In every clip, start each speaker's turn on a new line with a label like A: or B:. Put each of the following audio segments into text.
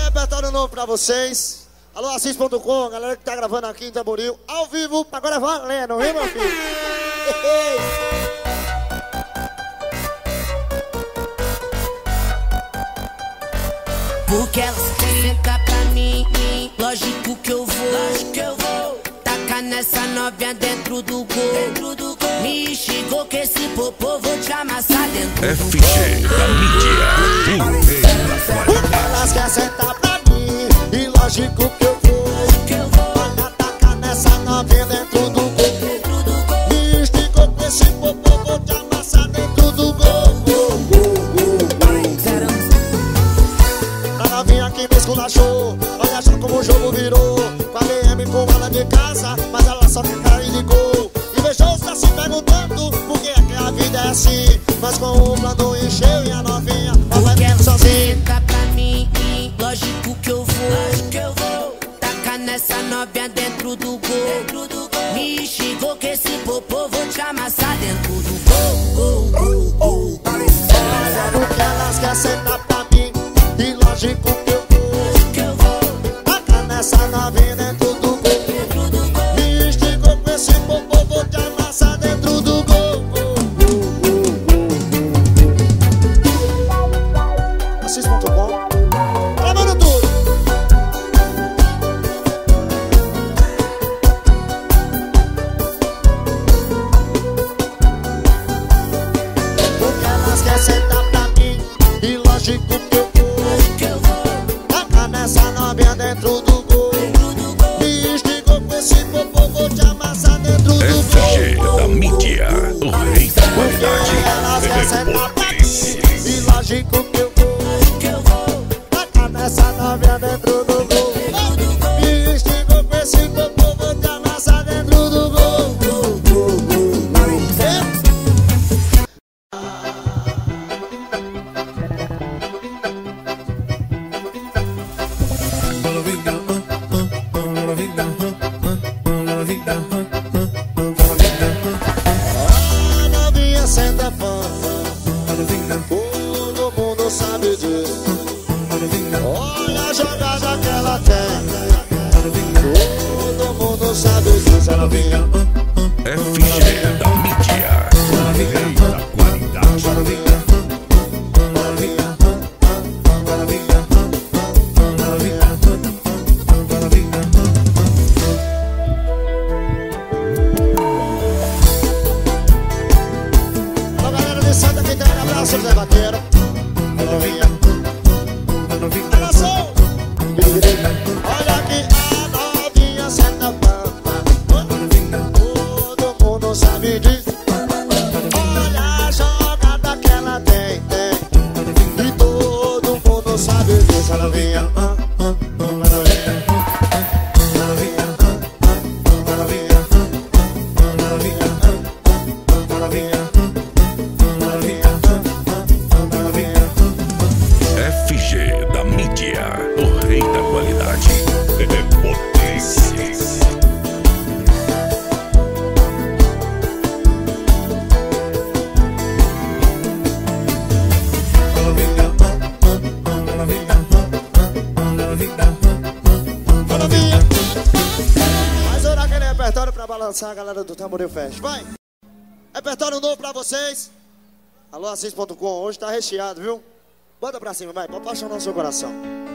A: repertório novo pra vocês. Alô, Assis.com, galera que tá gravando aqui em Tamboril, ao vivo, agora é valendo, viu, meu filho?
B: Porque ela quer ficar pra mim, lógico que eu vou tacar nessa novinha dentro do gol. Me xingou que esse popô vou te amassar dentro do
C: FG da mídia.
A: Elas querem sentar pra mim, e lógico que eu vou tacar nessa novinha dentro do gol. Me xingou que esse popô vou te amassar dentro do gol. A novinha que me esculachou, olha só como o jogo virou. Falei com ela de casa, mas ela só quer cair de gol. Invejou está se perguntando por que é que a vida é assim. Mas com o plano encheu e a novinha vai vendo sozinha.
B: Fica pra mim, lógico que eu vou tacar nessa novinha dentro do gol. Me xingou que esse popô vou te amassar dentro do gol.
A: Olha no que elas querem sentar pra mim, e lógico que eu vou tacar nessa novinha dentro do gol. Me xingou com esse popô vou te amassar dentro do gol. Assis.com, gravando tudo. Porque elas querem sentar pra mim, e lógico que eu vou tacar nessa novinha dentro do gol. Me instigou com esse popô, vou te amassar dentro do
C: FG
A: gol.
C: da mídia, o rei da
A: Porque elas querem sentar pra mim, e lógico que eu vou tacar nessa novinha dentro do gol. Me instigou com esse popô, vou te amassar dentro do gol. A novinha senta fã, todo mundo sabe disso. Olha a jogada que ela tem, todo mundo sabe disso. Ela vinha
C: FG da mídia, o rei da qualidade.
A: a galera de Santa Catarina, abraço, Zé Vaqueiro. Ela vinha, ela sou. Olha aqui a novinha senta pampa, todo mundo sabe disso. Olha a jogada que ela tem, e todo mundo sabe disso. Ela vinha, ela vinha, ela vinha, ela vinha, ela vinha, ela vinha, ela vinha.
C: FG da mídia, o rei da qualidade. Potência.
A: Mas orar aquele repertório pra balançar a galera do Tamboril Fest. Vai! Repertório novo pra vocês. Alô, Assis.com, hoje tá recheado, viu? Bota pra cima, vai, pode apaixonar no seu coração.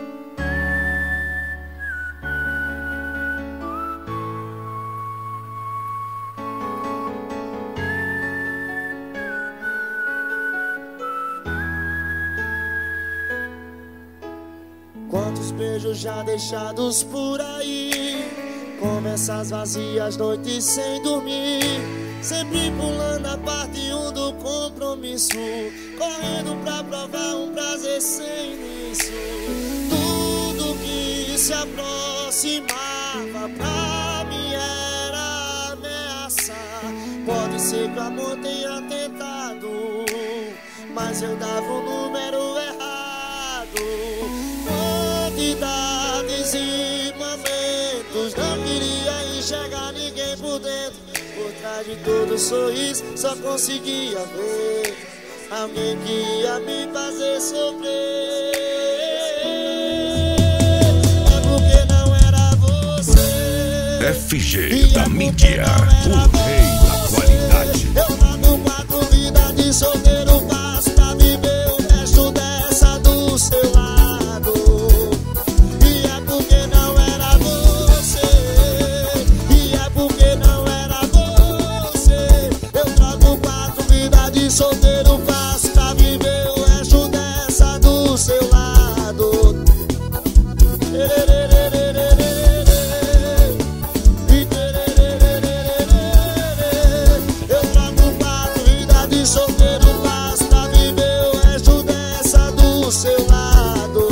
A: Quantos beijos já deixados por aí, conversas vazias, noites sem dormir, sempre pulando a parte 1 do compromisso, correndo pra provar um prazer sem início. Tudo que se aproximava pra mim era ameaça. Pode ser que o amor tenha tentado, mas eu dava o número errado. Quantidades e momentos, não queria enxergar ninguém por dentro. Por trás de todo sorriso só conseguia ver alguém que ia me fazer sofrer.
C: FG da mídia, o rei da qualidade.
A: Eu trago 4 vidas de solteiro, passo pra viver o resto dessa do seu lado. E é porque não era você, e é porque não era você. Eu trago 4 vidas de solteiro, passo pra viver o resto dessa do seu lado. Eu trago 4 vidas de solteiro, basta viver o resto dessa do seu lado.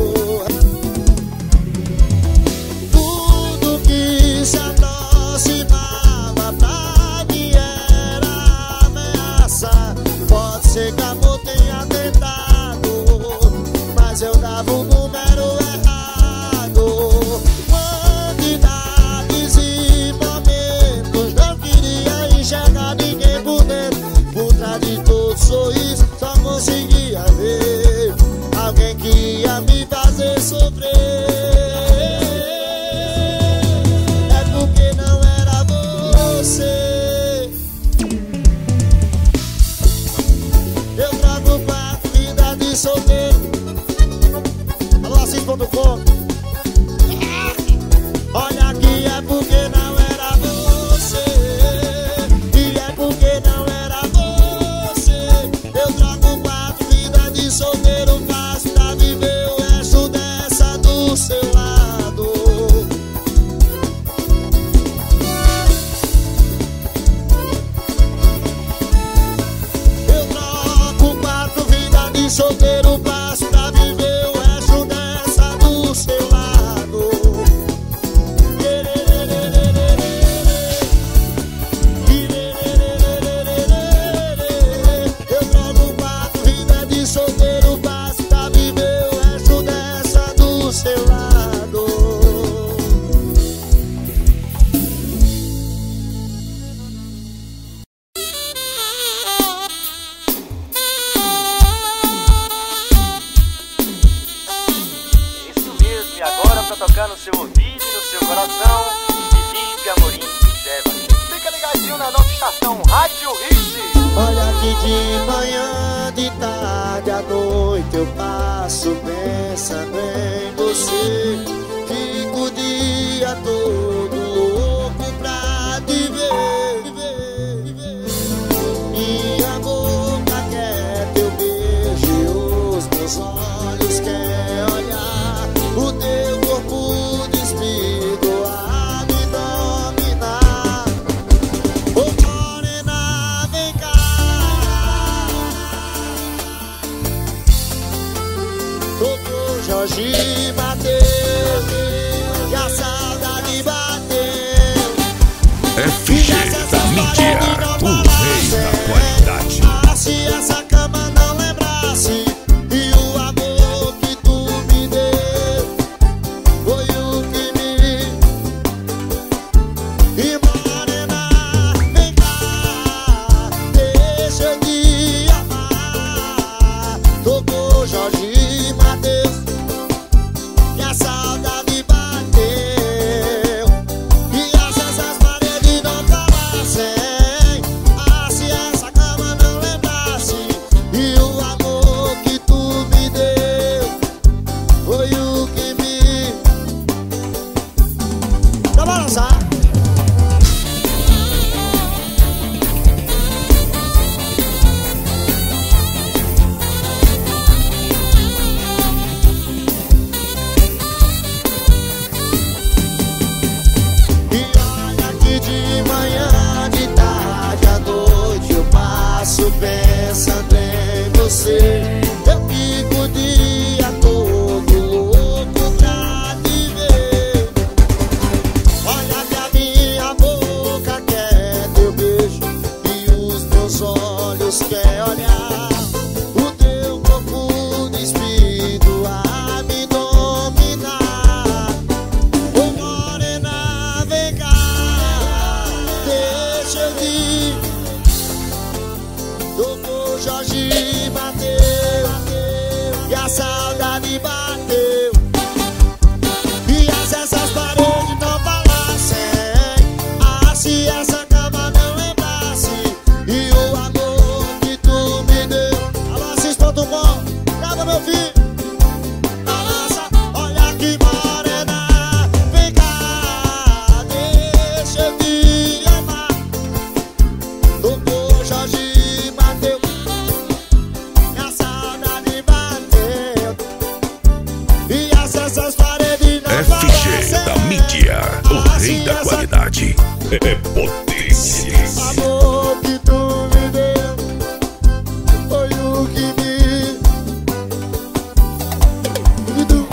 A: Tudo que se aproximava pra mim era ameaça. Pode ser que amor tenha tentado, mas eu dava o número errado. Quantidades e momentos, não queria enxergar ninguém por dentro. Por trás de todo sorriso, só conseguia ver alguém que ia me fazer sofrer. É porque não era você. Eu trago 4 vidas de solteiro. Alô, Assis.com. Olha que é porque não era você, e é porque não era você. Eu trago 4 vidas de solteiro, faço pra viver o resto dessa do seu lado. Eu troco 4 vidas de solteiro, passo pra viver o resto dessa do seu lado. Eu troco 4 vidas de solteiro, passo pra viver o resto dessa do seu lado.
D: Isso mesmo, e agora pra tocar no seu ouvido e no seu coração, Felipe Amorim Deva. Fica ligadinho na nossa estação Rádio Hits.
A: Olha que de manhã, de tarde, à noite eu passo pensando em você. Fico o dia todo louco pra te ver. Minha boca quer teu beijo e os meus olhos querem olhar o teu corpo despido a me dominar. Ô morena, vem cá. Tocou Jorge Mateus e a saudade bateu.
C: FG da mídia, o rei da qualidade.
A: Ah, se essa cama não lembrasse e o amor que tu me deu foi o que me... E morena, vem cá, deixa eu te amar. Tocou Jorge Mateus e a saudade bateu. que morena, vem cá, deixa eu te amar. Tocou Jorge bateu, e a saudade bateu, e essas paredes não
C: FG da mídia, o rei da qualidade. É potência.
A: Amor que tu me deu foi o que me deu.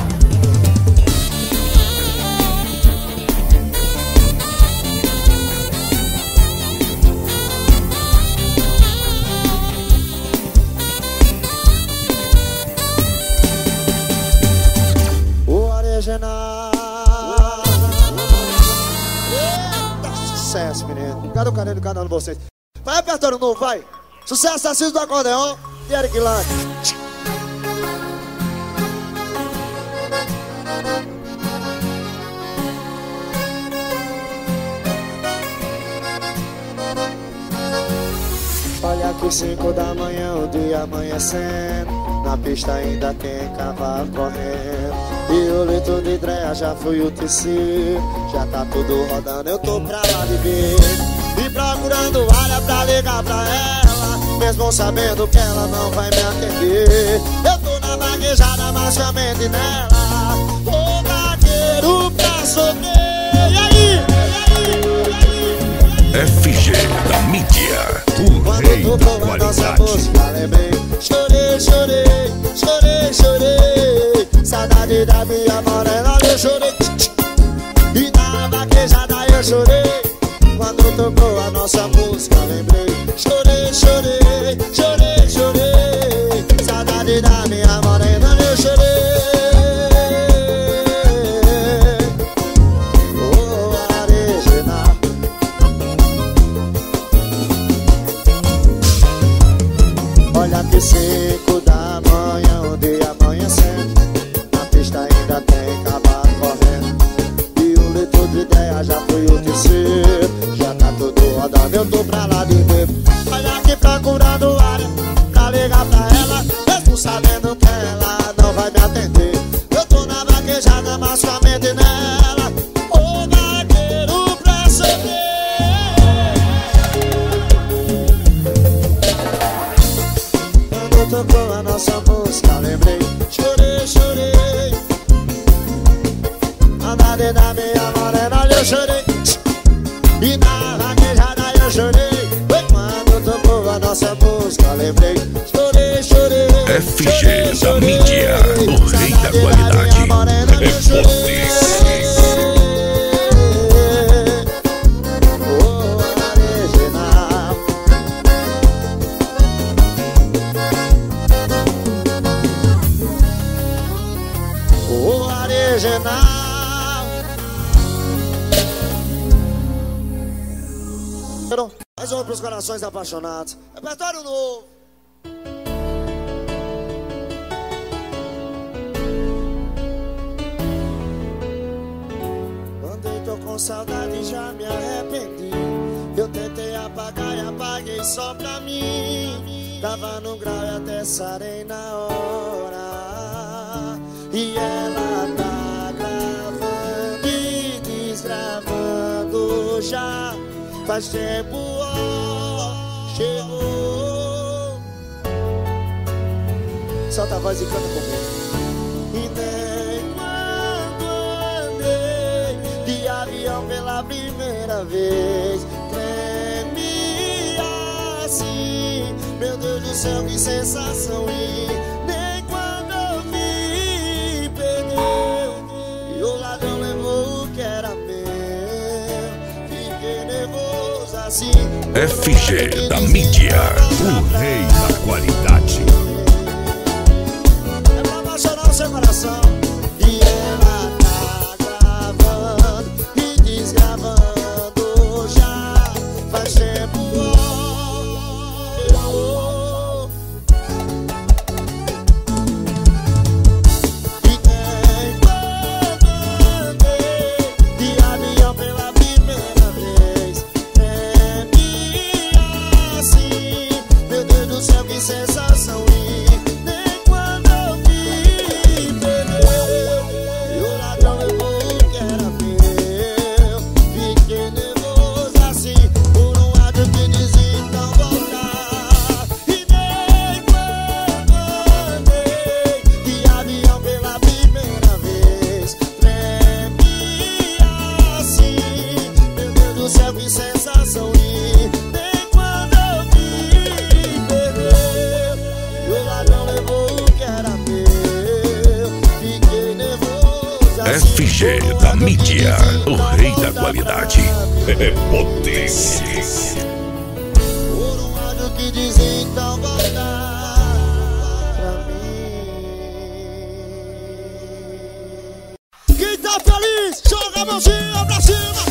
A: O original. Sucesso, menino. Cadê o carinho do canal de vocês? Vai, repertório novo, vai. Sucesso, Assis do acordeon e Eric Lang. Olha que 5 da manhã, o dia amanhecendo. Na pista ainda tem cavalo correndo. E o litro de Drea já foi o terceiro. Já tá tudo rodando, eu tô pra lá de ver. E procurando área pra ligar pra ela, mesmo sabendo que ela não vai me atender. Eu tô na vaquejada, mas com a mente nela. Ô vaqueiro pra sofrer. E aí?
C: FG da mídia, o rei da qualidade.
A: Lembrei, chorei, chorei, chorei, chorei. Saudade da minha morena, eu chorei. E na vaquejada eu chorei. Quando tocou a nossa música, lembrei. Chorei, chorei, chorei, chorei. Saudade da minha morena, eu chorei. Oh, original. Olha que 5 da manhã, o dia amanhecendo. Na pista ainda tem cavalo correndo. E o litro de Drea já foi o terceiro. Já tá tudo rodando, eu tô pra lá de ver. Olha aqui procurando área pra ligar pra ela, mesmo sabendo que ela não vai me atender. Eu tô na vaquejada, mas com a mente nela. Ô vaqueiro pra sofrer. Tocou a nossa música, lembrei. Chorei, chorei. Saudade da minha morena, eu chorei. E na vaquejada eu chorei. Foi quando tocou a nossa música, lembrei. Chorei, chorei.
C: FG da mídia, o rei da qualidade. É potência.
A: Mais uma pros corações apaixonados. Repertório novo. Andei, tô com saudade, já me arrependi. Eu tentei apagar e apaguei só pra mim. Tava no grau e até sarei na hora. E ela tá gravando e desgravando já. Faz tempo, ó, chegou. Solta a voz e canta comigo. E nem quando andei de avião pela primeira vez, tremi assim. Meu Deus do céu, que sensação. E nem quando eu vi, perdeu. E o ladrão levou o que era meu. Fiquei nervoso assim.
C: FG da mídia, o rei da qualidade.
A: É pra apaixonar o seu coração. E ela tá gravando e desgravando já. Faz tempo, e nem quando andei de avião pela primeira vez, tremi assim. Meu Deus do céu, que sensação.
C: FG da mídia, o rei da qualidade. É potência.
A: Por um lado que dizem então voltar pra mim. Quem tá feliz, joga a mãozinha pra cima.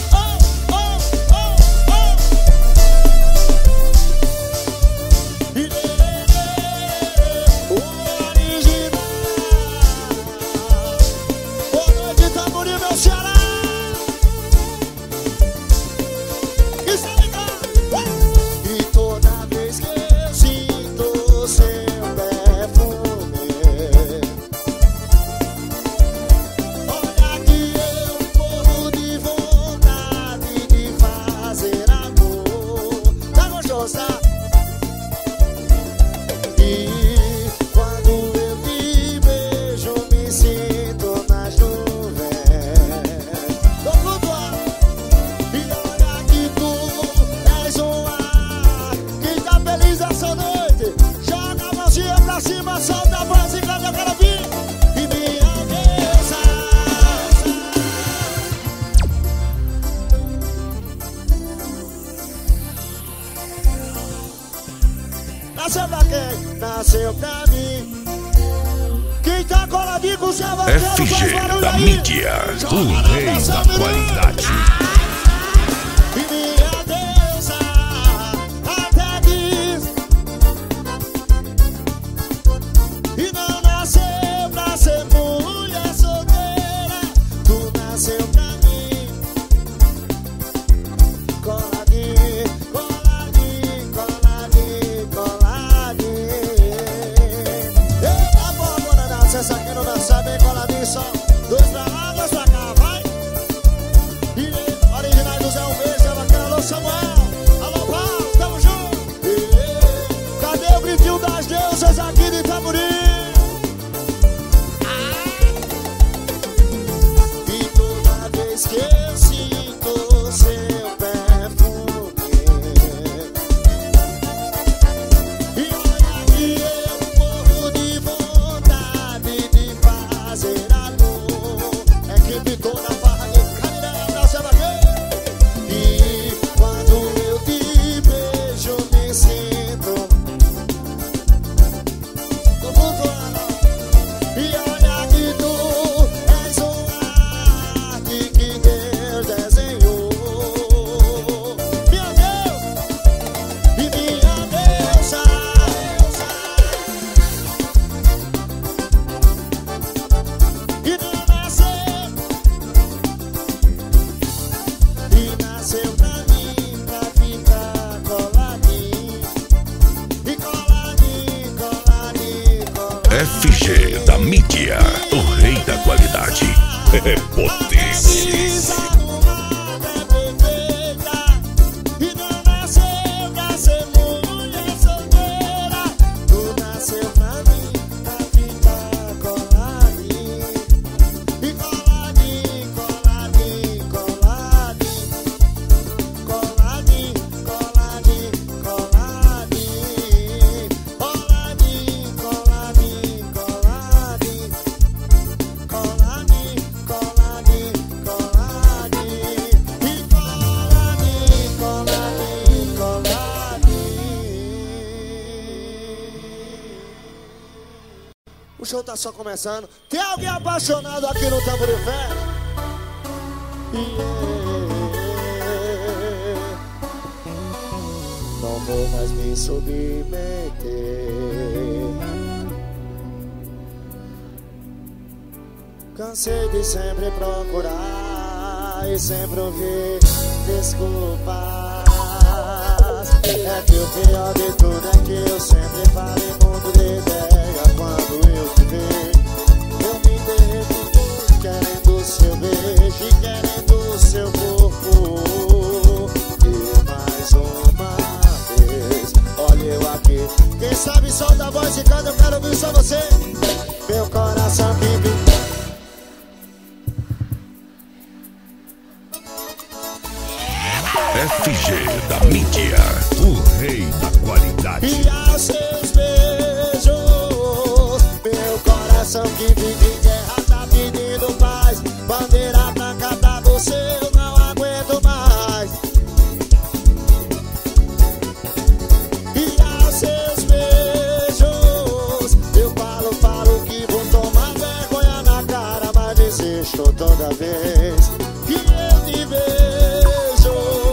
A: Nasceu pra quem? Quem tá coladinho com o seu
C: FG da mídia, o rei da qualidade.
A: E minha deusa até diz. E não nasceu pra ser mulher solteira. Tu nasceu pra mim. Coladinho, coladinho, coladinho, coladinho. Eita, boa, danada, essa aqui não dança bem coladinho só. Dois pra lá, dois pra cá, vai. E originais do Zé, um beijo, é bacana, alô Samuel. Alô Paulo, tamo junto. Cadê o gritinho das deusas aqui de Itamuri? E toda vez que eu sinto seu perfume, e olha que eu morro de vontade de fazer amor. Equipe toda barra de Canidé, abraça aqui. E quando eu te beijo me sinto, tô flutuando. E olha que tu és uma arte que Deus desenhou. Meu Deus e minha deusa. E não nasceu, e nasceu pra mim, pra ficar coladinho. E coladinho, coladinho, coladinho.
C: FG da mídia, o rei da qualidade. É potência.
A: Desarrumada, perfeita. E não nasceu pra ser mulher solteira. Tu nasceu pra mim, pra ficar coladinho. E coladinho, coladinho, coladinho. Coladinho, coladinho, coladinho. Coladinho, coladinho, coladinho. Coladinho, coladinho, coladinho. E coladinho, coladinho, coladinho. O show tá só começando. Tem alguém apaixonado aqui no Tamborifé? Não vou mais me submeter. Cansei de sempre procurar e sempre ouvir desculpas. É que o pior de tudo é que eu sempre falei muito de ideia. Quando eu te vejo, eu me derreto querendo o seu beijo e querendo o seu corpo. E mais uma vez, olha eu aqui. Quem sabe solta a voz e canta, eu quero ouvir só você. Meu coração que vive.
C: FG da mídia, o rei da qualidade.
A: E aos seus beijos, meu coração que vive em guerra tá pedindo paz. bandeira branca pra você, eu não aguento mais. E aos seus beijos eu falo que vou tomar vergonha na cara, mas desisto toda vez que eu te vejo.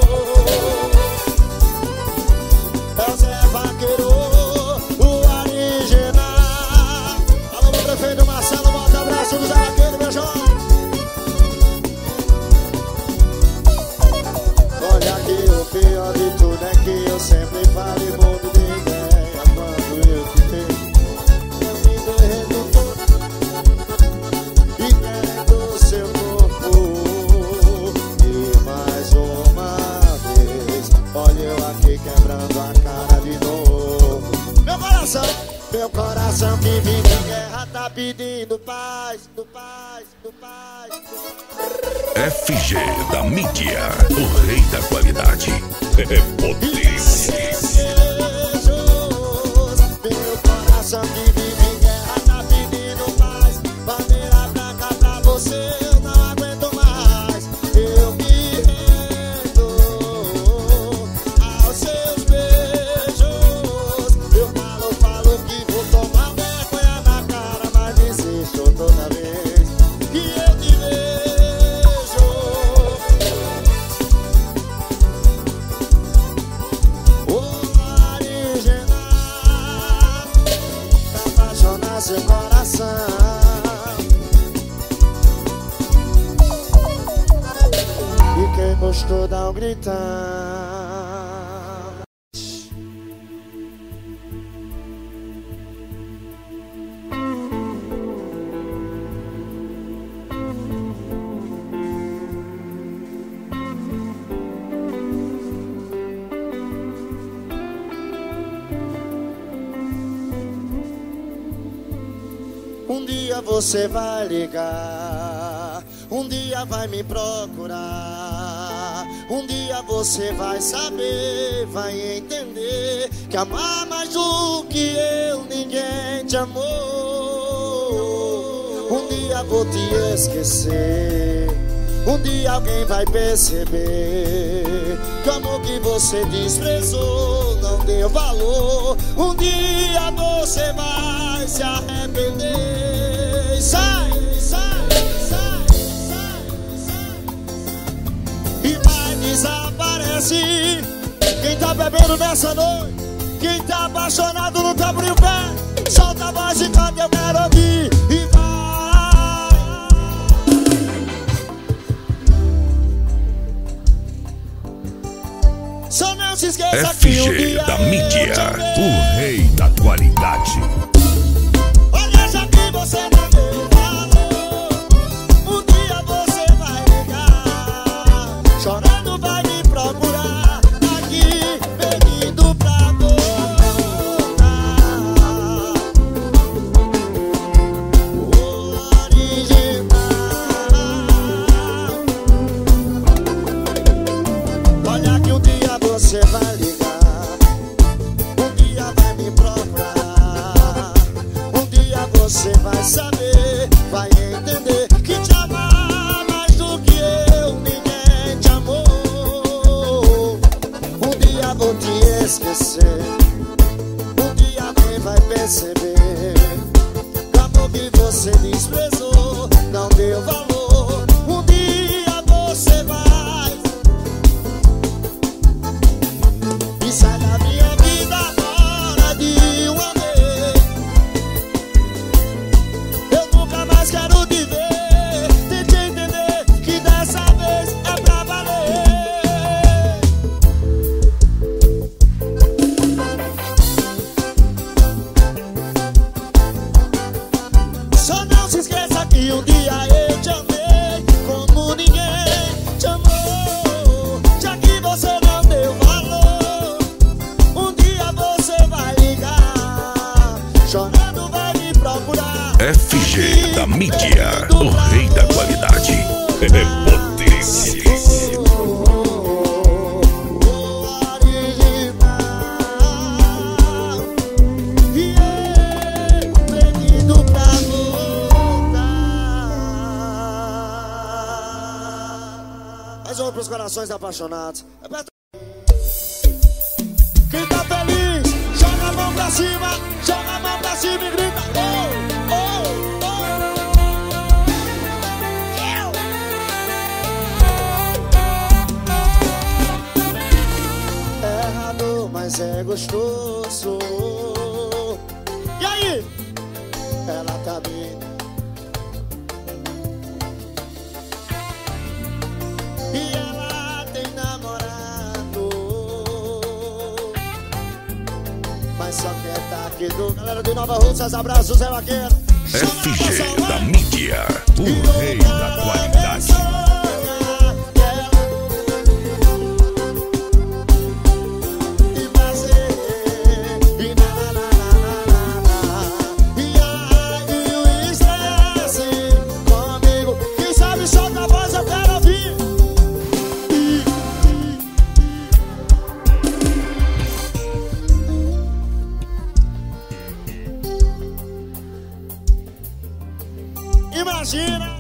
A: É o Zé Vaqueiro, o original. Alô, meu prefeito Marcelo, bota abraço do Zé Vaqueiro, meu jovem. Olha que o pior de tudo é que eu sempre falo e mudo de ideia quando eu te vejo. Eu me derreto todo e querendo seu corpo. E mais uma vez, olha eu aqui quebrando a cara de novo. Meu coração que vive em guerra tá pedindo paz, do paz, do paz, do paz.
C: FG da mídia, o rei da qualidade. É potência.
A: Meu coração que vive em guerra tá pedindo paz. Bandeira branca pra você, eu não aguento mais. Eu me rendo aos seus beijos. Eu falo que vou tomar vergonha na cara, mas desisto toda vez que eu te vejo. O original pra apaixonar seu coração. E quem gostou dá um gritão. Um dia você vai ligar, um dia vai me procurar, um dia você vai saber, vai entender que amar mais do que eu ninguém te amou. Um dia vou te esquecer, um dia alguém vai perceber que o amor que você desprezou não deu valor. Um dia você vai se arrepender. Sai, sai, sai, sai, sai. E vai desaparecer. Quem tá bebendo nessa noite, quem tá apaixonado não tá por o pé, solta a voz e canta, eu quero ouvir. E vai. Só não se esqueça que um
C: FG
A: dia
C: da
A: eu
C: mídia,
A: te amei.
C: o rei da qualidade.
A: Olha, já que você não deu valor, um dia você vai ligar, chorando vai me procurar, aqui pedindo pra voltar. O original. Olha que um dia você vai ligar, um dia vai me procurar, um dia você vai saber, vai entender que te amar mais do que eu ninguém te amou. Um dia vou te esquecer, um dia alguém vai perceber que o amor que você desprezou não deu valor. Um dia você vai e sai da minha vida agora de uma vez. Eu nunca mais quero te ver. Tente entender que dessa vez é pra valer. Só não se esqueça que um dia eu te amei como ninguém te amou. Já que você não deu valor, um dia você vai ligar, chorando vai me procurar.
C: FG da mídia, o rei da qualidade. É potência.
A: Mais um pros corações apaixonados. Quem tá feliz, joga a mão pra cima, joga a mão pra cima e grita: oh, oh, oh. É errado, mas é gostoso. E aí? Ela tá bem. E ela tem namorado, mas só quer tá aqui do... Galera de Nova Russas, abraços, Zé Vaqueiro.
C: FG da mídia, o rei da qualidade.
A: Imagina,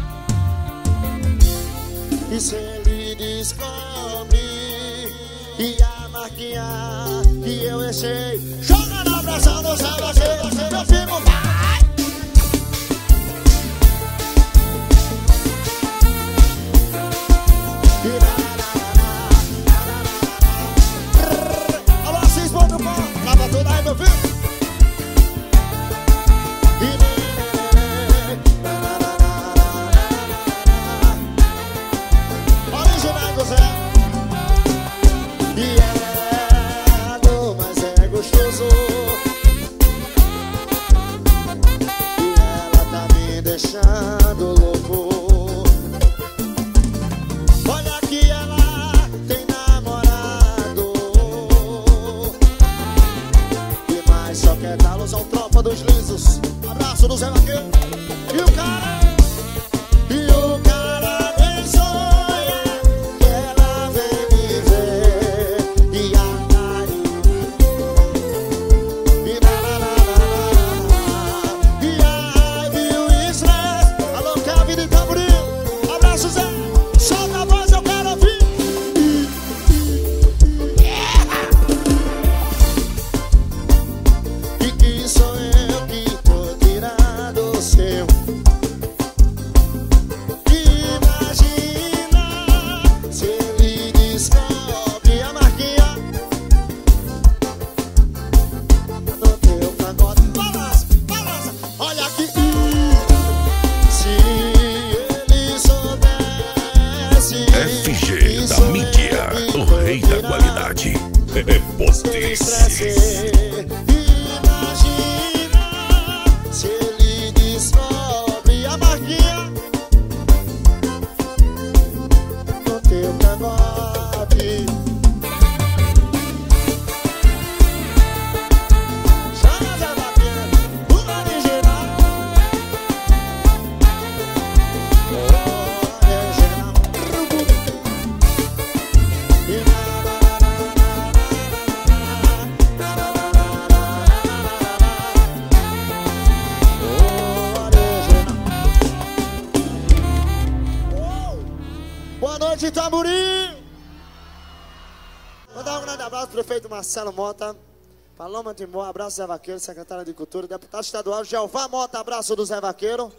A: e se ele descobre e a marquinha que eu deixei, joga na pressão do céu, meu filho vai. Alô, Assis, bom do pão, lava tudo aí, meu filho. Deixando louco. Olha que ela tem namorado e mais só quer dar luz ao tropa dos lisos. Abraço do Zé Vaqueiro. E o cara nem sonha que ela vem me ver e a carinho e
C: FG da mídia, o rei da qualidade. Potência.
A: Imagina se ele descobre a marquinha no teu cangote. Chama Zé Vaqueiro, o original. Boa noite, Tamboril! Vou dar um grande abraço pro prefeito Marcelo Mota, Paloma Timor, abraço Zé Vaqueiro, secretário de Cultura, deputado estadual Jeová Mota, abraço do Zé Vaqueiro.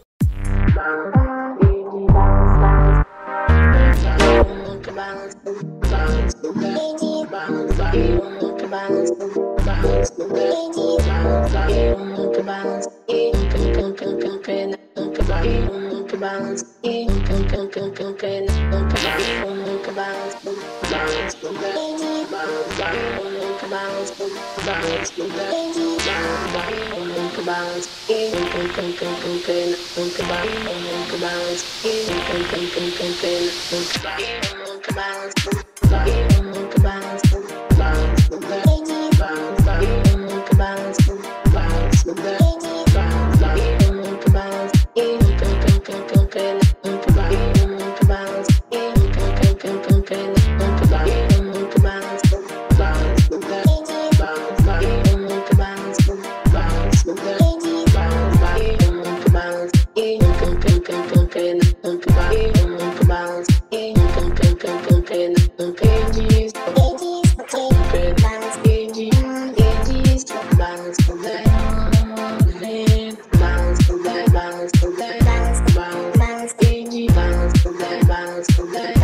E: Let's go.